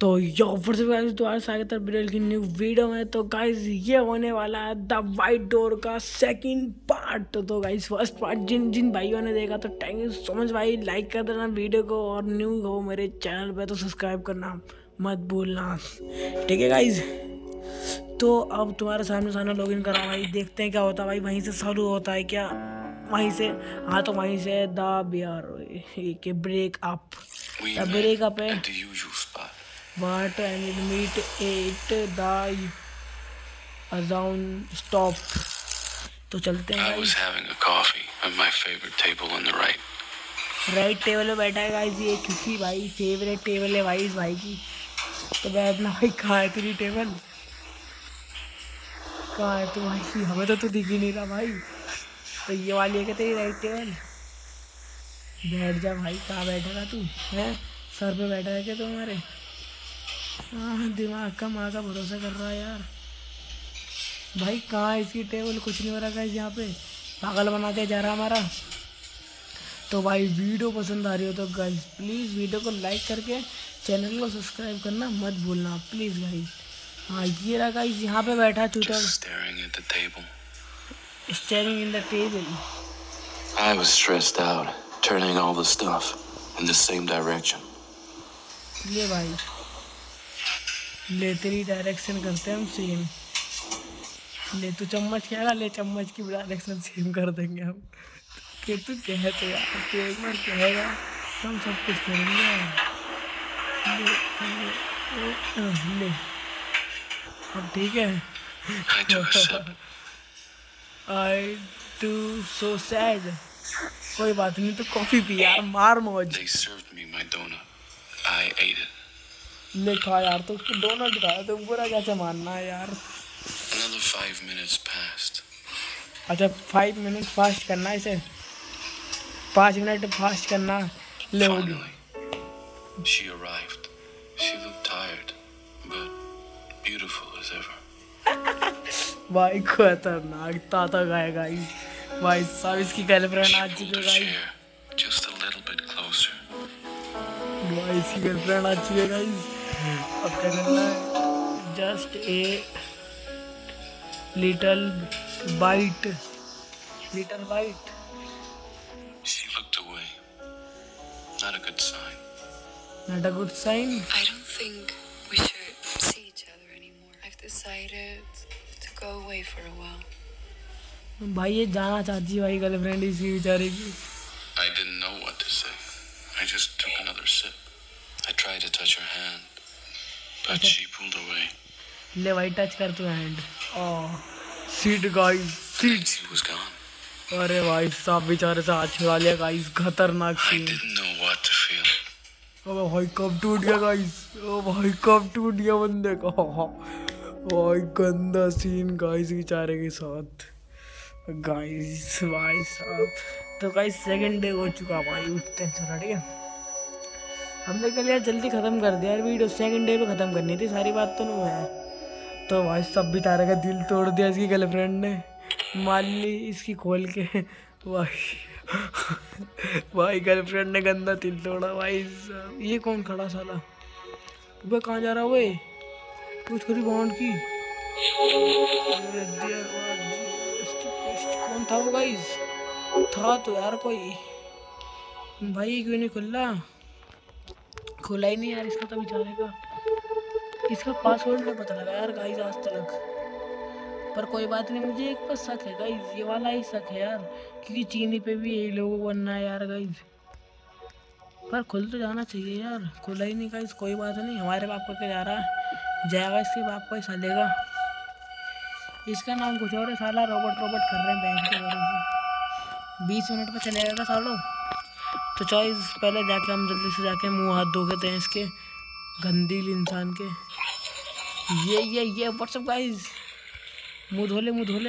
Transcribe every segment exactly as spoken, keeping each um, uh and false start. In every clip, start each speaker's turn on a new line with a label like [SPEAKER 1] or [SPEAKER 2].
[SPEAKER 1] तो यो फिर से गाइस दोबारा स्वागत है बिरल की न्यू वीडियो में। तो गाइस ये होने वाला है द वाइट डोर का सेकंड पार्ट। तो, तो गाइस फर्स्ट पार्ट जिन जिन भाइयों ने देखा तो थैंक यू सो मच भाई, लाइक कर देना वीडियो को, और न्यू हो मेरे चैनल पे तो सब्सक्राइब करना मत भूलना, ठीक है गाइस। तो अब तुम्हारे सामने सामने लॉगिन करा भाई, देखते हैं क्या होता है भाई। वहीं से चालू होता है क्या, वहीं से? हाँ तो वहीं से द बियर के break up the break up है What I need meet eight the azan stop। तो चलते हैं।
[SPEAKER 2] I was having a coffee at my favorite table on the right.
[SPEAKER 1] Right table पे बैठा है गाइस ये, क्योंकि भाई फेवरेट टेबल है भाई इस भाई की। तो बैठना भाई, कहाँ है तेरी टेबल, कहाँ है तू भाई? हमें तो तू दिख ही नहीं रहा भाई। तो ये वाली है क्या तेरी राइट टेबल? बैठ जा भाई, कहाँ बैठेगा तू? है सर पे बैठा है क्या तुम्हारे? हाँ दिमाग का माँ का भरोसा कर रहा है यार भाई। कहाँ है इसकी टेबल? कुछ नहीं हो रहा गाइस यहाँ पे, पागल बनाते जा रहा हमारा। तो भाई वीडियो पसंद आ रही हो तो गाइस प्लीज़ वीडियो को लाइक करके चैनल को सब्सक्राइब करना मत भूलना प्लीज़ गाइस। हाँ ये रहा गाइस, यहाँ पे बैठा चूतर, steering in the table.
[SPEAKER 2] I was stressed out, turning all the stuff in the same direction.
[SPEAKER 1] ले भाई, ले तेरी डायरेक्शन करते हैं हम सेम। ले तू चम्मच खाएगा, ले चम्मच की डायरेक्शन सेम कर देंगे हम। कि तू कहे तो यार, तू एक बार कहेगा तो हम सब कुछ करेंगे। ले ले, ले, ले। अब ठीक है। I do so sad। कोई बात नहीं, तो कॉफी पी यार, मार मौज।
[SPEAKER 2] They served me my donut. I ate it.
[SPEAKER 1] ले खा यार, तो उसको डोनट खाया तो बुरा कैसे मानना है यार।
[SPEAKER 2] Another five minutes passed.
[SPEAKER 1] अच्छा फाइव मिनट फास्ट करना है इसे, पाँच मिनट फास्ट करना। ले होगी।
[SPEAKER 2] Finally, she arrived. She looked tired, but beautiful as ever.
[SPEAKER 1] भाई खतरनाक ताता गाय गाइस भाई साहब, इसकी गर्लफ्रेंड आ चुकी है guys.
[SPEAKER 2] Just a little bit closer.
[SPEAKER 1] भाई इसकी गर्लफ्रेंड आ चुकी है गाइस। अब क्या करना है? Just a little bite, little bite.
[SPEAKER 2] She looked away. Not a good sign.
[SPEAKER 1] Not a good sign.
[SPEAKER 3] I don't think we should see each other anymore. I've decided to go away for a while.
[SPEAKER 1] भाई ये जाना चाहती है भाई girlfriend इसकी बेचारे की।
[SPEAKER 2] I didn't know what to say. I just took another sip. I tried to touch her hand, but she pulled away.
[SPEAKER 1] ले भाई टच कर तू hand. Oh seat guys, seat.
[SPEAKER 2] She was gone.
[SPEAKER 1] अरे भाई साहब बेचारे से हाथ छुड़ा लिया गाइस, खतरनाक
[SPEAKER 2] I
[SPEAKER 1] scene.
[SPEAKER 2] didn't know what to feel.
[SPEAKER 1] ओ भाई कब टूट गया गाइस, ओ भाई कब टूट गया बंदे का। भाई गंदा सीन गाइस बेचारे के साथ गाइस भाई साहब। तो गाइस सेकंड डे हो चुका भाई, उठते हैं चलो ठीक है। हमने कल यार जल्दी ख़त्म कर दिया यार वीडियो, सेकंड डे पे ख़त्म करनी थी, सारी बात तो नहीं है। तो भाई सब बेचारे का दिल तोड़ दिया इसकी गर्लफ्रेंड ने, मान ली इसकी खोल के भाई। भाई गर्लफ्रेंड ने गंदा दिल तोड़ा भाई साहब। ये कौन खड़ा साला, वो कहाँ जा रहा है? वो थोड़ी बॉन्ड की कौन था वो गाइस? था तो यार कोई भाई, क्यों नहीं खुला? खुला ही नहीं यार इसका तो बेचारे का। इसका पासवर्ड नहीं पता लगा यार गाइस आज तक, पर कोई बात नहीं। मुझे एक पर शक है गाइस, ये वाला ही शक है यार, क्योंकि चीनी पे भी यही लोगों को बनना है यार गाइस। पर खुल तो जाना चाहिए यार, खुला ही नहीं गाइस। कोई बात नहीं, हमारे बाप का क्या जा रहा है, जाएगा इसके बाप को ही सालेगा। इसका नाम कुछ और है साला, रोबोट रोबोट कर रहे हैं बैंक के बारे में। बीस मिनट पर चलेगा क्या सालों? तो चॉइस पहले जाके हम जल्दी से जाके मुंह हाथ धो के हैं इसके गंदील इंसान के। ये ये ये व्हाट्सअप गाइस, मुंह धो ले, मुंह धो ले।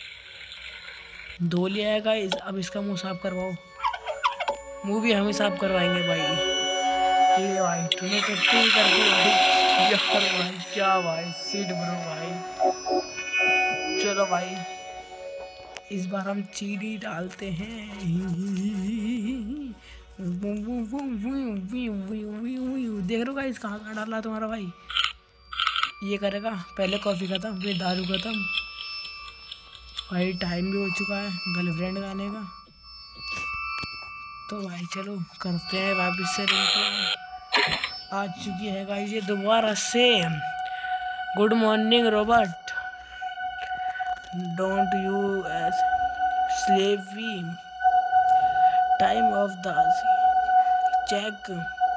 [SPEAKER 1] धो लिया है गाइस, अब इसका मुंह साफ करवाओ। मुंह भी हम ही साफ करवाएंगे भाई। ये भाई तूने तो तू कर दी भाई यार भाई, क्या भाई सीट ब्रो भाई। चलो भाई इस बार हम चीनी डालते हैं। देख रहे हो गाइस कहाँ कहाँ डाला तुम्हारा भाई। ये करेगा पहले कॉफ़ी ख़त्म फिर दारू ख़त्म। भाई टाइम भी हो चुका है गर्लफ्रेंड गाने का। तो भाई चलो करते हैं वापस से रिंग आ चुकी है गाइस ये दोबारा से। Good morning Robert, don't you as slavey time of the check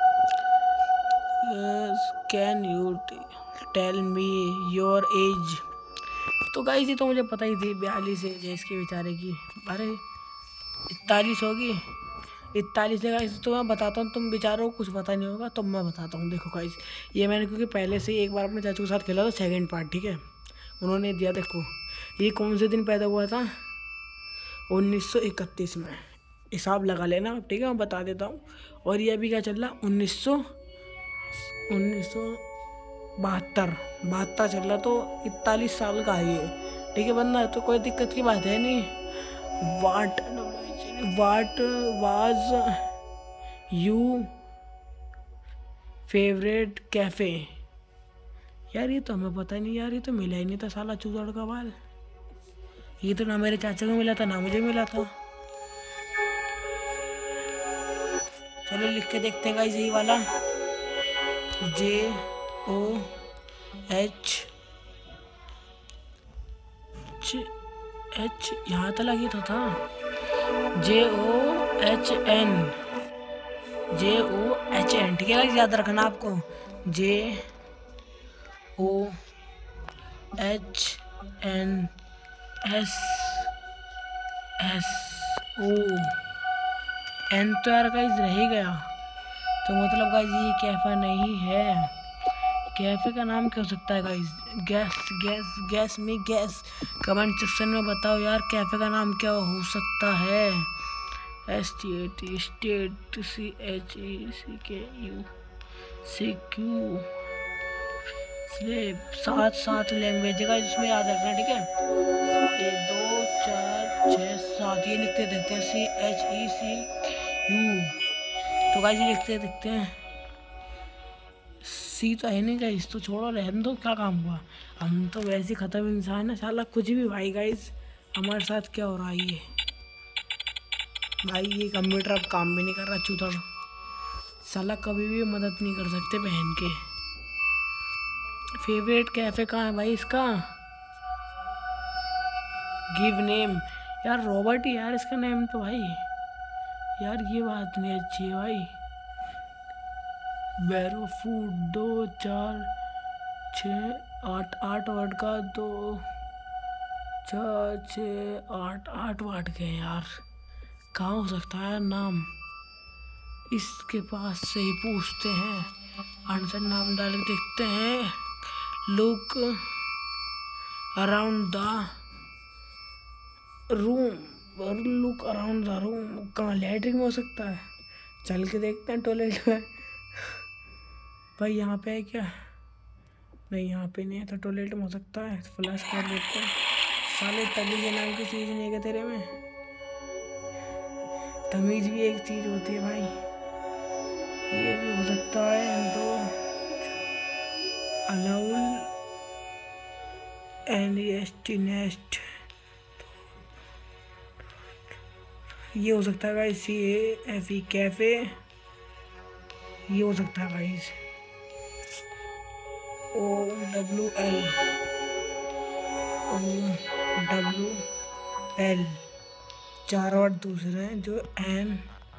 [SPEAKER 1] can you tell me your age. तो गाइस ये तो मुझे पता ही थी बयालीस एज है इसके बेचारे की। अरे इकतालीस होगी, इकतालीस है गाइस। तो मैं बताता हूँ तुम बेचारों को कुछ पता नहीं होगा तो मैं बताता हूँ। देखो गाइस ये मैंने क्योंकि पहले से ही एक बार अपने चाचू के साथ खेला था सेकंड पार्ट, ठीक है। उन्होंने दिया देखो ये कौन से दिन पैदा हुआ था, उन्नीस सौ इकतीस में। हिसाब लगा लेना ठीक है, मैं बता देता हूँ। और ये अभी क्या चल रहा उन्नीस सौ उन्नीस सौ बहत्तर बहत्तर चल रहा, तो इकतालीस साल का है ये, ठीक है बंदा। तो कोई दिक्कत की बात है नहीं। What what was you favourite cafe. यार ये तो हमें पता नहीं यार, ये तो मिला ही नहीं था साला चूजड़ का बाल। ये तो ना मेरे चाचा को मिला था ना मुझे मिला था। चलो लिख के देखते हैं गाइस यही वाला। जे ओ एच एच यहाँ तक लगी था, था। J O H N J O H N ठीक है याद रखना आपको। J O H N S S O N तो यार गाइस रह ही गया। तो मतलब गाइस ये कैफे नहीं है। कैफे का नाम क्या हो सकता है गाइस? गैस गैस गैस में गैस कमेंट सेक्शन में बताओ यार कैफे का नाम क्या हो सकता है। S T A T state C H E C K U C Q slab सात सात लैंग्वेज का जिसमें याद रखना ठीक है। एक दो चार छः सात ये लिखते देखते हैं C H E C U. तो गाइस ये लिखते देखते हैं सी तो है नहीं गाइस, तो छोड़ो रहने दो क्या काम हुआ। हम तो वैसे ख़त्म इंसान है साला कुछ भी। भाई गाइस हमारे साथ क्या हो रहा है ये भाई, ये कंप्यूटर अब काम भी नहीं कर रहा चूतड़ साला, कभी भी मदद नहीं कर सकते बहन के। फेवरेट कैफे कहाँ है भाई इसका? गिव नेम यार रॉबर्ट ही यार इसका नेम तो भाई। यार ये बात नहीं अच्छी है भाई। बैरो फूड दो चार छः आठ आठ वर्ड का दो चार छः आठ आठ वर्ड के यार कहाँ हो सकता है नाम? इसके पास से ही पूछते हैं, आंसर नाम डाल के देखते हैं। लुक अराउंड द रूम और लुक अराउंड द रूम कहाँ लैट्रिन में हो सकता है? चल के देखते हैं टॉयलेट में। भाई यहाँ पे है क्या? नहीं यहाँ पे नहीं है, तो टॉयलेट में हो सकता है। फ्लैश कर लेते हैं। साले तमीज़ नाम की चीज़ नहीं है तेरे में। तमीज़ भी एक चीज़ होती है भाई। ये भी हो सकता है। तो अलाउल एन एस टी नेस्ट ये हो सकता है guys. C A F E cafe ये हो सकता है guys. O W L O W L चार वर्ड दूसरे हैं जो एन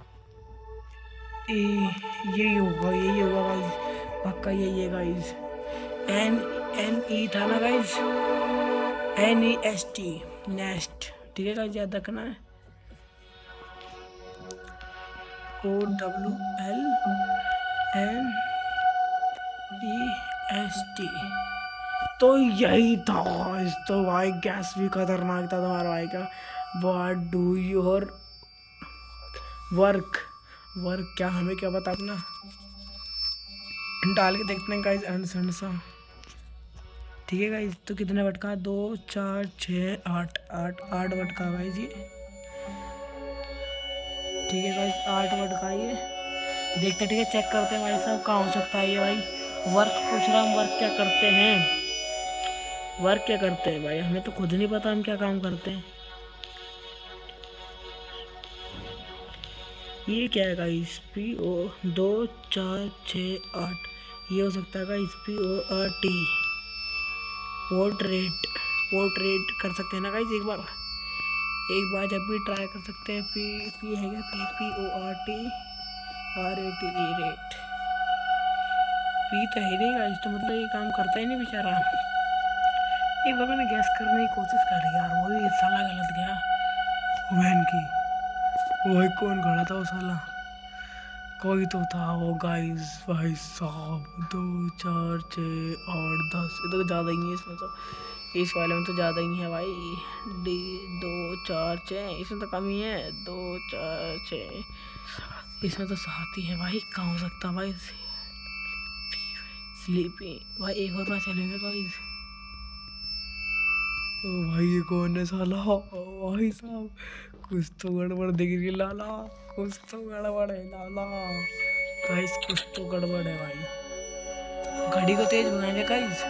[SPEAKER 1] ई यही होगा यही होगा गाइस पक्का यही है गाइस। एन एन ई था ना guys, N E S T nest ठीक है गाइस याद रखना है। O W L N E S T तो यही था गाइस। तो भाई गैस भी खतरनाक था तुम्हारा भाई का। What do your work work क्या हमें क्या पता अपना डाल के देखते हैं गाइस आंसर सा ठीक है गाइस। तो कितने वर्ड का? दो चार छः आठ आठ आठ वर्ड का गाइस ये ठीक है गाइस, आर्ट वर्ड का ये देखते, ठीक है, चेक करते हैं भाई साहब कहाँ हो सकता है ये भाई। वर्क पूछ रहा हूँ, वर्क क्या करते हैं, वर्क क्या करते हैं भाई, हमें तो खुद नहीं पता हम क्या काम करते हैं। ये क्या है गाइस, पी ओ दो चार छः आठ, ये हो सकता है guys P O R T, portrait, portrait कर सकते हैं ना गाइस, एक बार एक बार जब भी ट्राई कर सकते हैं। पी पी है क्या, P P O R T R A T E rate, P तो है नहीं गाइस, तो मतलब ये काम करता ही नहीं बेचारा। एक बार मैंने गैस करने की कोशिश करी यार, वो भी साला गलत गया वैन की। वही कौन खड़ा था वो साला, कोई तो था वो गाइस। भाई साहब दो चार छः आठ दस, ये तो ज़्यादा ही है इसमें तो, इस वाले में तो ज़्यादा ही है भाई। डी दो चार छः, इसमें तो कम ही है, दो चार छः, इसमें तो सात ही है भाई। कहाँ हो सकता भाई, स्लीपी भाई, एक और बार चलेंगे गाइस। ओ भाई ये कौन है साला, भाई साहब कुछ तो गड़बड़ दिख रही है लाला, कुछ तो गड़बड़ है लाला गाइस, कुछ तो गड़बड़ है भाई। घड़ी को तेज भगाएंगे गाइस।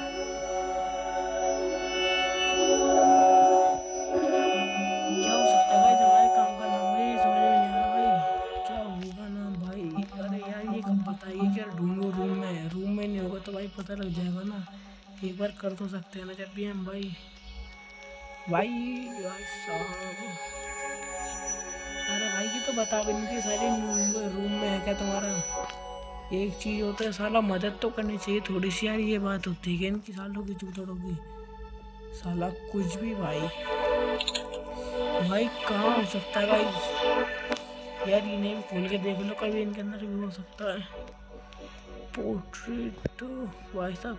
[SPEAKER 1] क्या हो सकता है गाइस हमारे काम का नाम, भाई समझ में नहीं आ रहा भाई, क्या होगा नाम भाई। अरे यार ये कब बताइए, क्या ढूंढो रूम में, रूम में नहीं होगा तो भाई पता लग जाएगा ना, एक बार कर तो सकते हैं ना जब भी हम भाई। भाई भाई साहब, अरे भाई ये तो बता भी नहीं थी सारी, रूम में है क्या तुम्हारा। एक चीज़ होता है साला, मदद तो करनी चाहिए थोड़ी सी यार, ये बात होती है इनकी सालों की चूतड़ों की, साला कुछ भी भाई। भाई कहाँ हो सकता है भाई यार, ये नहीं खोल के देख लो कभी, इनके अंदर भी हो सकता है। पोर्ट्रेट तो भाई साहब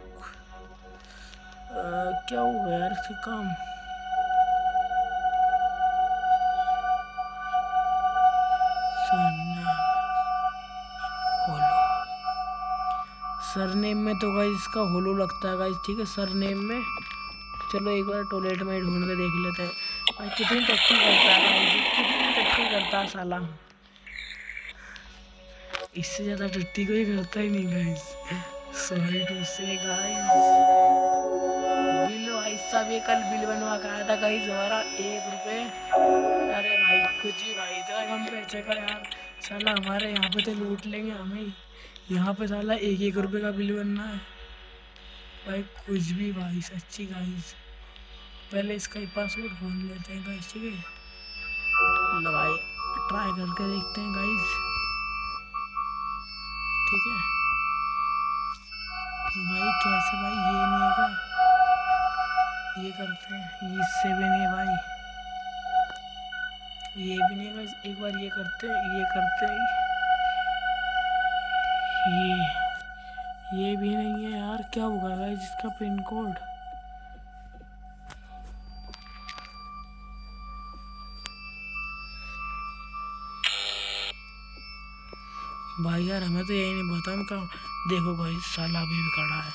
[SPEAKER 1] क्या हुआ यार इसके काम। सरनेम में तो गाइस इसका होलो लगता है गाइस, ठीक है सरनेम में। चलो एक बार टॉयलेट में ढूंढ के देख लेते हैं भाई, कितनी टट्टी करता है गाइस, कितनी टट्टी करता है साला, इससे ज़्यादा टट्टी कोई करता ही नहीं guys, sorry to say guys. बिल भाई साहब ये कल बिल बनवा के आया था गाइस हमारा, एक रुपये। अरे भाई कुछ ही भाई, इतना कम पैसे का यार, साला हमारे यहाँ पे तो लूट लेंगे हमें, यहाँ पे साला एक एक रुपए का बिल बनना है भाई, कुछ भी भाई सच्ची गाइस। पहले इसका ही पासवर्ड खोल लेते हैं गाइस, ठीक है लो भाई, ट्राई करके देखते हैं गाइस, ठीक है भाई। कैसे भाई, ये नहीं है क्या, ये करते हैं, इससे भी नहीं है भाई, ये भी नहीं है गाइस, एक बार ये करते हैं, ये करते हैं, ये ये भी नहीं है यार, क्या होगा गाइस इसका पिन कोड। भाई यार हमें तो यही नहीं पता हम का, देखो गाइस साला अभी भी खड़ा है,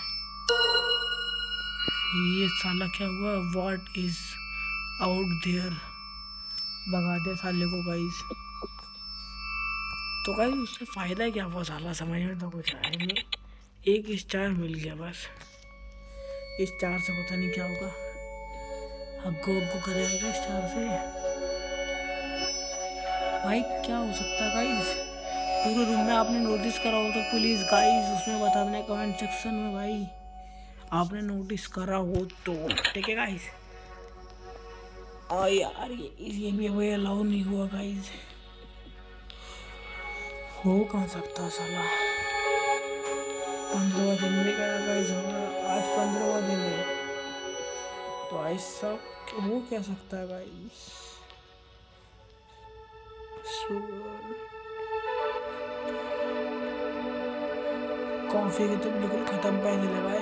[SPEAKER 1] ये साला क्या हुआ, व्हाट इज आउट देयर, भगा दे साले को गाइस। तो गाइस उससे फ़ायदा क्या हुआ साला, समझ में तो कुछ आया नहीं, एक स्टार मिल गया बस, इस स्टार से पता नहीं क्या होगा, हग्गो हग्गो करेगा स्टार से भाई। क्या हो सकता है गाइस, पूरे रूम में आपने नोटिस करा हो तो प्लीज़ गाइस उसमें बता देना कमेंट सेक्शन में भाई, आपने नोटिस करा हो तो, ठीक है गाइस। और यार ये ये भी अभी अलाउ नहीं हुआ गाइस, हो कहाँ सकता साला, पंद्रहवा दिन में गया गाइस हमारा, आज पंद्रहवा दिन है, तो ऐसा हो क्या सकता है गाइस। कॉफी के तो बिल्कुल खत्म पैसे लगाए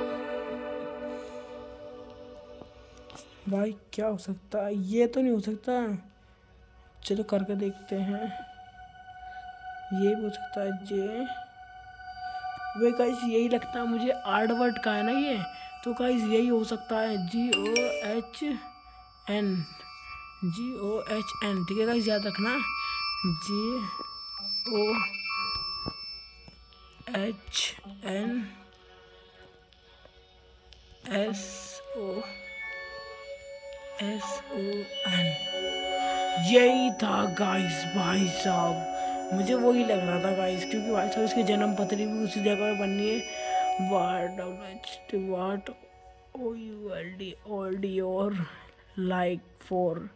[SPEAKER 1] भाई, क्या हो सकता है, ये तो नहीं हो सकता, चलो करके देखते हैं, ये भी हो सकता है, जे वे गाइस यही लगता है मुझे, आर्ट वर्ड का है ना ये, तो गाइस यही हो सकता है, G O H N, G O H N, ठीक है गाइस याद रखना, J O H N S O S O N, यही था गाइस भाई साहब। मुझे वही लग रहा था गाइस, क्योंकि भाई साहब इसकी जन्म पत्री भी उसी जगह पे बननी है। What what O U L D all D और like for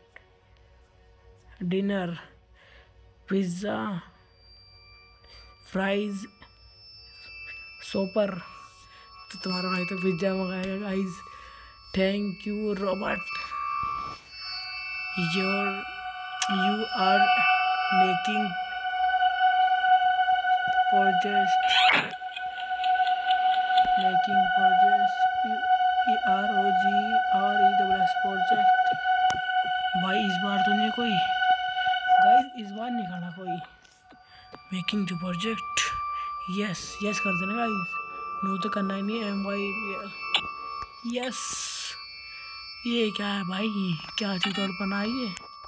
[SPEAKER 1] dinner pizza fries supper. तो तुम्हारा भाई तो पिज्ज़ा मंगाएगा guys. Thank you Robert, your you are making project making project P R O G R E double S project. भाई इस बार तो नहीं कोई गाइस, इस बार नहीं खाना कोई। Making to project, yes yes कर देना गाइस, नो तो करना ही नहीं। M Y B L yes. ये क्या है भाई, क्या चीज तोड़ पना ये।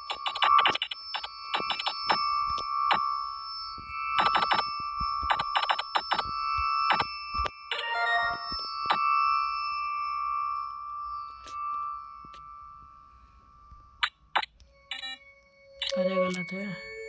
[SPEAKER 1] अरे गलत है।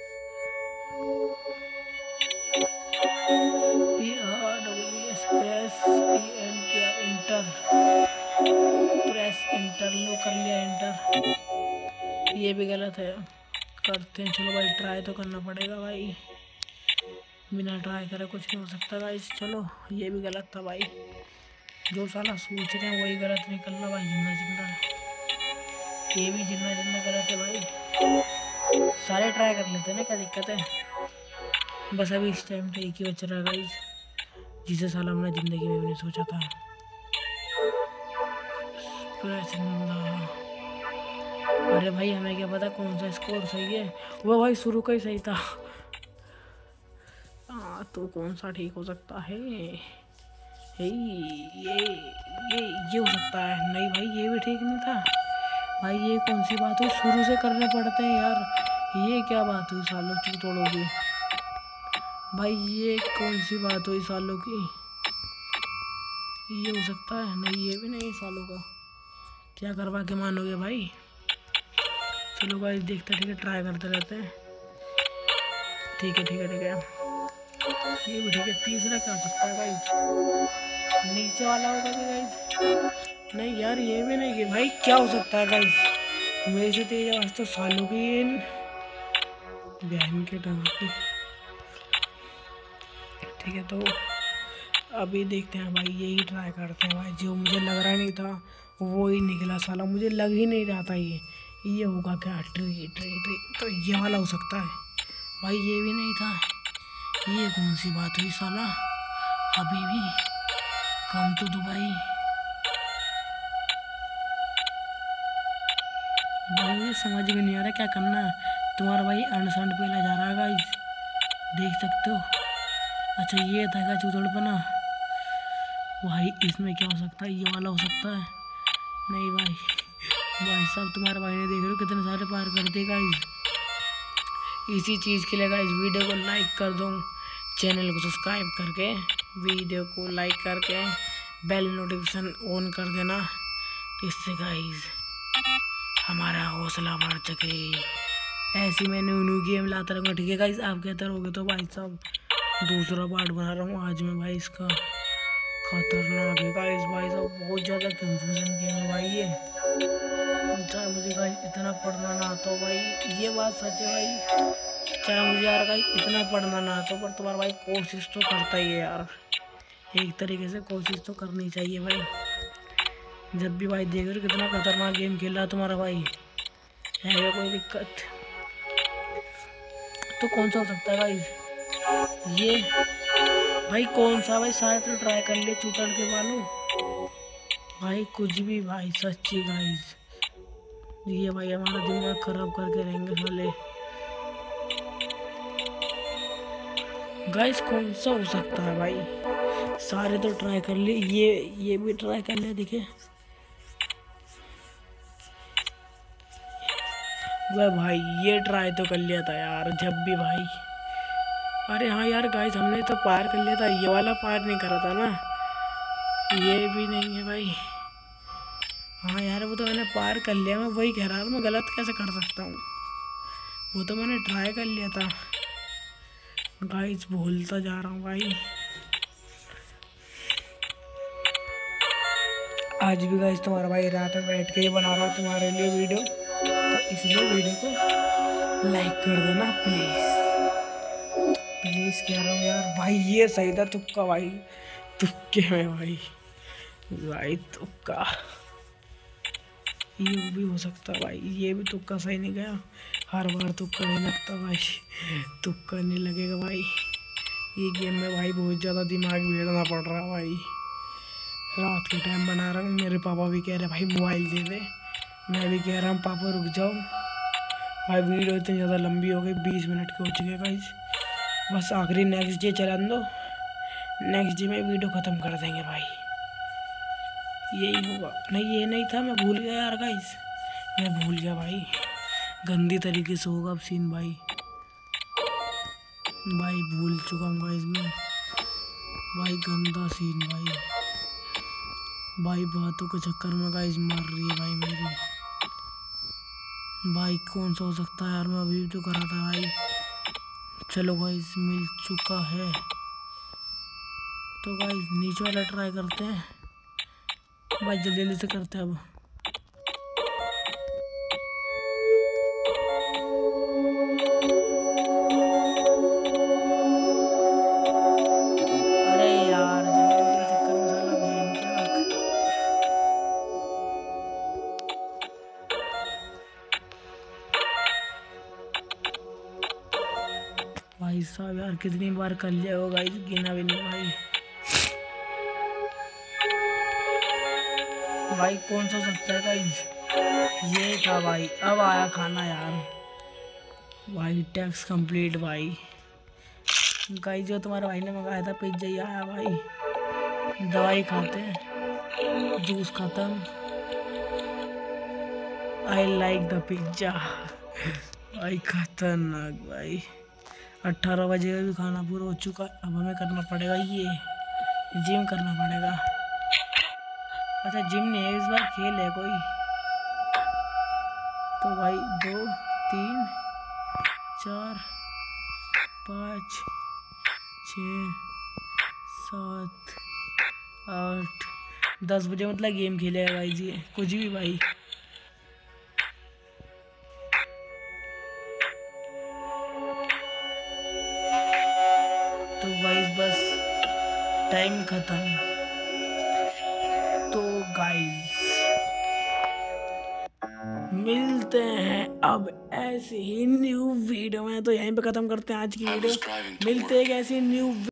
[SPEAKER 1] P R W S press E N T R enter, press enter लो कर लिया इंटर। ये भी गलत है, करते हैं। चलो भाई ट्राई तो करना पड़ेगा भाई, बिना ट्राई करे कुछ नहीं हो सकता गाइस। चलो ये भी गलत था भाई, जो साला सोच रहे हैं वही गलत निकलना भाई। जिंदा जिंदा ये भी जिंदा जिंदा गलत है भाई। सारे ट्राई कर लेते हैं ना, क्या दिक्कत है। बस अभी इस टाइम पे एक ही बच रहा है गाइस, जिसे साला हमने ज़िंदगी में भी नहीं सोचा था। अरे भाई हमें क्या पता कौन सा स्कोर सही है। वो भाई शुरू का ही सही था। आ, तो कौन सा ठीक हो सकता है। हे ये ये ये हो सकता है। नहीं भाई ये भी ठीक नहीं था भाई। ये कौन सी बात हुई, शुरू से करने पड़ते हैं यार। ये क्या बात हुई सालों की तोड़ोगी भाई। ये कौन सी बात हुई सालों की। ये हो सकता है, नहीं ये भी नहीं सालों का। क्या करवा के मानोगे भाई। चलो भाई देखते, ठीक है ट्राई करते रहते हैं। ठीक है ठीक है ठीक है, ये भी ठीक है। तीसरा क्या हो सकता है गाइस, नीचे वाला होगा कि गाइस। नहीं यार ये भी नहीं कि भाई क्या हो सकता है गाइस। मेरे से तेज आवाज तो सालों की बहन के ढंग की। ठीक है तो अभी देखते हैं भाई, यही ट्राई करते हैं भाई। जो मुझे लग रहा नहीं था वो ही निकला साला, मुझे लग ही नहीं रहा था ये ये होगा क्या। ट्री ट्री ट्री तो ये वाला हो सकता है भाई। ये भी नहीं था। ये कौन सी बात हुई साला। अभी भी कम तो दुबई भाई। मुझे समझ में नहीं आ रहा क्या करना है। तुम्हारा भाई अनसंड पे ला जा रहा है गाइस, देख सकते हो। अच्छा ये था क्या चूतड़पना भाई। इसमें क्या हो सकता है, ये वाला हो सकता है। नहीं भाई भाई साहब तुम्हारे भाई ने देख रहे हो कितने सारे पार कर दिए गाइस। इसी चीज़ के लिए गाइस वीडियो को लाइक कर दो, चैनल को सब्सक्राइब करके, वीडियो को लाइक करके बेल नोटिफिकेशन ऑन कर देना। इससे गाइस हमारा हौसला बढ़ सके। ऐसी मैं न्यू न्यू गेम लाता रहूँगा। ठीक है गाइस, आप कहते रहोगे तो भाई साहब दूसरा पार्ट बना रहा हूँ आज मैं भाई। इसका खतरनाक है गाइस भाई साहब, बहुत ज़्यादा कंफ्यूजन गेम है भाई ये। चाहे मुझे गाइस इतना पढ़ना ना आता हो भाई, ये बात सच है भाई। चाहे मुझे यार गाइस इतना पढ़ना ना आता हो, पर तुम्हारा भाई कोशिश तो करता ही है यार। एक तरीके से कोशिश तो करनी चाहिए भाई। जब भी भाई देख रहे हो कितना खतरनाक गेम खेल रहा है तुम्हारा भाई, है कोई दिक्कत तो कौन सा हो सकता है भाई। ये भाई कौन सा भाई, सारे तो ट्राई कर लिए चूतड़ के बालों भाई। कुछ भी भाई सच्ची गाइस, ये भाई हमारा दिमाग खराब करके रहेंगे साले गाइस। कौन सा हो सकता है भाई, सारे तो ट्राई कर लिए। ये ये भी ट्राई कर लिया। देखिए वह भाई ये ट्राई तो कर लिया था यार जब भी भाई। अरे हाँ यार गाइस, हमने तो पार कर लिया था, ये वाला पार नहीं करा था ना, ये भी नहीं है भाई। हाँ यार वो तो मैंने पार कर लिया, मैं वही कह रहा था, मैं गलत कैसे कर सकता हूँ, वो तो मैंने ट्राई कर लिया था गाइस, भूलता जा रहा हूँ भाई। आज भी गाइस तुम्हारा भाई रात में बैठ के ही बना रहा हूँ तुम्हारे लिए वीडियो, तो इसलिए वीडियो को लाइक कर देना प्लीज़ प्लीज़ कह रहा हूँ यार भाई। ये सही था तुक्का भाई, तुक्के में भाई भाई तुक्का, ये भी हो सकता भाई, ये भी तुक्का सही नहीं गया। हर बार तुक्का नहीं लगता भाई, तुक्का नहीं लगेगा भाई। ये गेम में भाई बहुत ज़्यादा दिमाग भेड़ना पड़ रहा है भाई। रात के टाइम बना रहा हूँ, मेरे पापा भी कह रहे भाई मोबाइल दे दे, मैं भी कह रहा हूँ पापा रुक जाओ भाई। वीडियो इतनी ज़्यादा लंबी हो गई, बीस मिनट के हो चुके गाइस। बस आखिरी नेक्स्ट डे चला दो, नेक्स्ट डे में वीडियो ख़त्म कर देंगे भाई, यही होगा। नहीं ये नहीं था, मैं भूल गया यार गाइस, मैं भूल गया भाई, गंदी तरीके से होगा अब सीन भाई, भाई भूल चुका हूँ गाइस मैं भाई, गंदा सीन भाई। भाई बातों के चक्कर में गाइस मार रही है भाई मेरी भाई, कौन सा हो सकता है यार, मैं अभी तो करा था भाई। चलो गाइस मिल चुका है, तो गाइस नीचे वाला ट्राई करते हैं भाई, जल्दी जल्दी से करते हैं अब। अरे यार जल्दी जल्दी चक्कर में साला बहन के रख। भाई साहब यार कितनी बार कर लिया होगा इस गिना भी नहीं भाई। भाई कौन सा सकता है गाइस, ये था भाई। अब आया खाना यार भाई, टैक्स कंप्लीट भाई। गाइस जो तुम्हारे भाई ने मंगाया था पिज्जा ही आया भाई। दवाई खाते हैं, जूस खत्म। आई लाइक द पिज्जा भाई, खतरनाक भाई। अट्ठारह बजे का भी खाना पूरा हो चुका, अब हमें करना पड़ेगा ये जिम करना पड़ेगा। अच्छा जिम नहीं है इस बार, खेल है कोई, तो भाई दो तीन चार पाँच छः सात आठ दस बजे मतलब गेम खेलेगा भाई जी, कुछ भी भाई। तो गाइस बस टाइम खत्म। तो गाइस मिलते हैं अब ऐसे ही न्यू वीडियो में, तो यहीं पे खत्म करते हैं आज की
[SPEAKER 2] I
[SPEAKER 1] video.
[SPEAKER 2] was driving to
[SPEAKER 1] मिलते
[SPEAKER 2] work.
[SPEAKER 1] हैं एक ऐसी न्यू